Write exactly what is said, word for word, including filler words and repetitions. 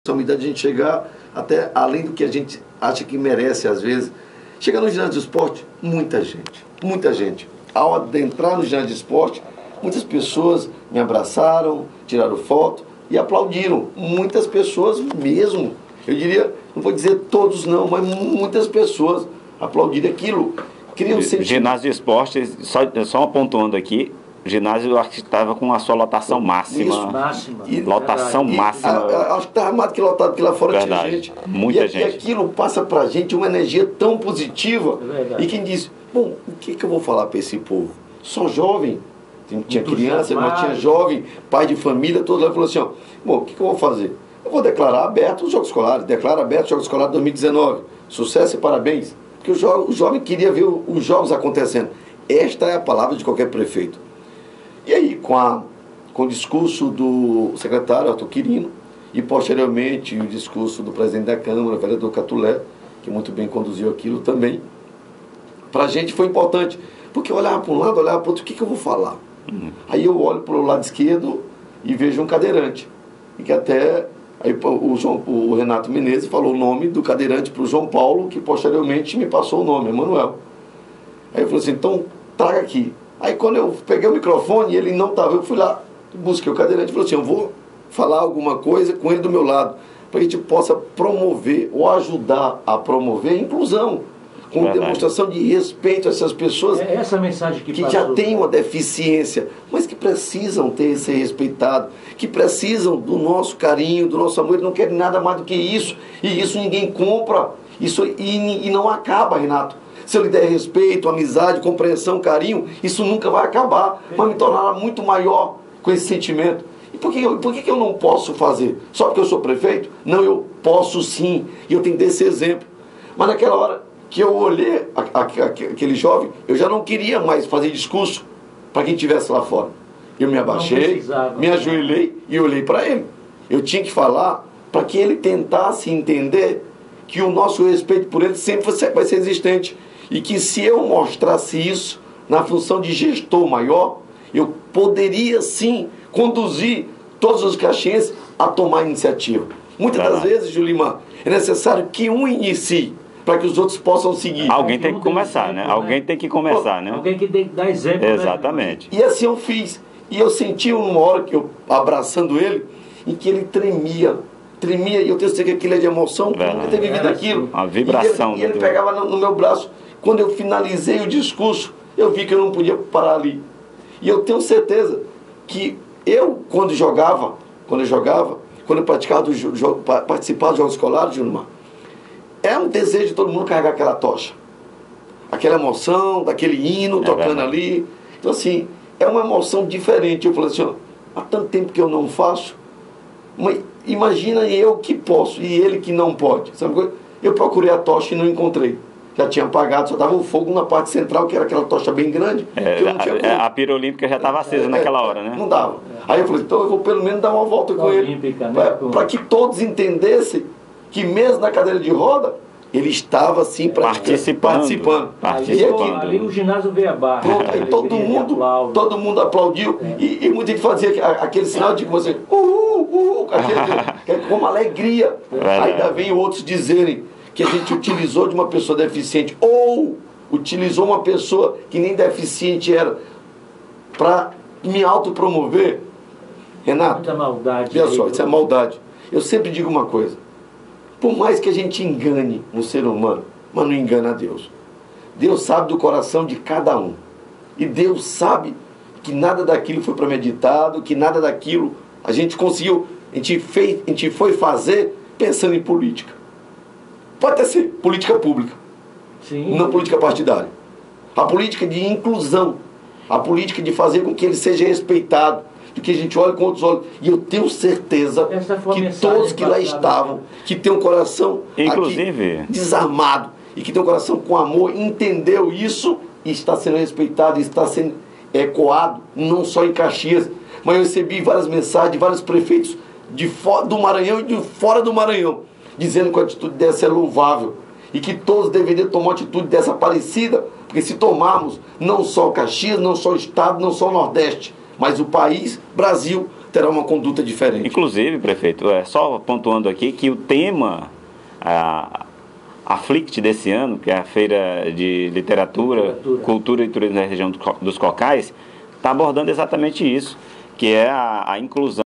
responsabilidade de a gente chegar até além do que a gente acha que merece às vezes. Chegar no ginásio de esporte, muita gente, muita gente. Ao adentrar no ginásio de esporte, muitas pessoas me abraçaram, tiraram foto e aplaudiram. Muitas pessoas mesmo, eu diria, não vou dizer todos não, mas muitas pessoas aplaudiram aquilo. Queriam um sentir... Ginásio de esporte, só, só pontuando aqui, o ginásio eu acho que estava com a sua lotação máxima. Isso, máxima. E, lotação e, máxima. A, a, acho que estava mais do que lotado, porque lá fora verdade, tinha gente. muita e, gente. E aquilo passa pra gente uma energia tão positiva. É e quem diz, bom, o que, que eu vou falar para esse povo? Só jovem. Tinha criança, mas tinha jovem, pai de família, todo lá falou assim, ó, bom, o que, que eu vou fazer? Eu vou declarar aberto os Jogos Escolares, declaro aberto os Jogos Escolares dois mil e dezenove. Sucesso e parabéns. Porque o, jo o jovem queria ver o, os jogos acontecendo. Esta é a palavra de qualquer prefeito. E aí, com, a, com o discurso do secretário Arthur Quirino, e posteriormente o discurso do presidente da Câmara, o vereador Catulé, que muito bem conduziu aquilo também, para a gente foi importante, porque eu olhava para um lado, olhava para o outro, o que, que eu vou falar? Uhum. Aí eu olho para o lado esquerdo e vejo um cadeirante, e que até aí, o, João, o Renato Menezes falou o nome do cadeirante para o João Paulo, que posteriormente me passou o nome, Emanuel. Aí eu falei assim, então traga aqui. Aí quando eu peguei o microfone e ele não estava, eu fui lá, busquei o cadeirante e falei assim, eu vou falar alguma coisa com ele do meu lado, para que a gente possa promover ou ajudar a promover a inclusão, com verdade, demonstração de respeito a essas pessoas é essa mensagem que, que passou, já têm uma deficiência, mas que precisam ter ser respeitado, que precisam do nosso carinho, do nosso amor, eles não querem nada mais do que isso, e isso ninguém compra, isso, e, e não acaba, Renato. Se eu lhe der respeito, amizade, compreensão, carinho, isso nunca vai acabar, mas me tornará muito maior com esse sentimento. E por que, por que eu não posso fazer? Só porque eu sou prefeito? Não, eu posso sim, e eu tenho desse exemplo. Mas naquela hora que eu olhei a, a, a, aquele jovem, eu já não queria mais fazer discurso para quem estivesse lá fora. Eu me abaixei, me ajoelhei e olhei para ele. Eu tinha que falar para que ele tentasse entender que o nosso respeito por ele sempre vai ser existente. E que se eu mostrasse isso na função de gestor maior, eu poderia sim conduzir todos os caxienses a tomar iniciativa. Muitas das vezes, Julimar, é necessário que um inicie para que os outros possam seguir. Alguém tem que começar, né? Alguém tem que começar, né? Alguém que tem que dar exemplo. Exatamente. E assim eu fiz. E eu senti uma hora que eu, abraçando ele, em que ele tremia. Tremia, e eu tenho certeza que aquilo é de emoção, por nunca ter vivido aquilo. A vibração. E ele, e ele pegava no, no meu braço. Quando eu finalizei o discurso, eu vi que eu não podia parar ali. E eu tenho certeza que eu, quando jogava, quando eu jogava, quando eu praticava do jogo, participava dos Jogos Escolares, Junimar, é um desejo de todo mundo carregar aquela tocha. Aquela emoção, daquele hino é tocando verdade, ali. Então, assim, é uma emoção diferente. Eu falei assim, ó, há tanto tempo que eu não faço, mas imagina eu que posso e ele que não pode. Sabe? Eu procurei a tocha e não encontrei. Já tinha apagado, só dava o fogo na parte central, que era aquela tocha bem grande. É, que eu não tinha a, a pira olímpica já estava acesa é, naquela hora, né? Não dava. Aí eu falei, então eu vou pelo menos dar uma volta com ele. Para que todos entendessem que mesmo na cadeira de roda, ele estava assim participando. participando. participando. Ali, ali o ginásio veio abaixo. Pronto, aí todo mundo, todo mundo aplaudiu. É. E, e muita gente fazia aquele sinal de que você, uhul, uhul, aquele, com uma alegria. É. Ainda vem outros dizerem que a gente utilizou de uma pessoa deficiente, ou utilizou uma pessoa que nem deficiente era, para me autopromover. Renato, muita maldade. Olha só, isso é maldade. Eu sempre digo uma coisa, por mais que a gente engane um ser humano, mas não engana a Deus. Deus sabe do coração de cada um. E Deus sabe que nada daquilo foi premeditado, que nada daquilo a gente conseguiu, a gente, fez, a gente foi fazer pensando em política. Pode até ser política pública, sim, não política partidária. A política de inclusão, a política de fazer com que ele seja respeitado, de que a gente olhe com outros olhos. E eu tenho certeza que todos que lá estavam, que tem um coração inclusive aqui desarmado, e que tem um coração com amor, entendeu isso e está sendo respeitado, e está sendo ecoado, não só em Caxias, mas eu recebi várias mensagens de vários prefeitos de fora do Maranhão e de fora do Maranhão, dizendo que a atitude dessa é louvável e que todos deveriam tomar uma atitude dessa parecida, porque se tomarmos, não só Caxias, não só o Estado, não só o Nordeste, mas o país, Brasil, terá uma conduta diferente. Inclusive, prefeito, é, só pontuando aqui que o tema a, a Flict desse ano, que é a Feira de Literatura, Literatura. Cultura e Turismo da região dos Cocais, está abordando exatamente isso, que é a, a inclusão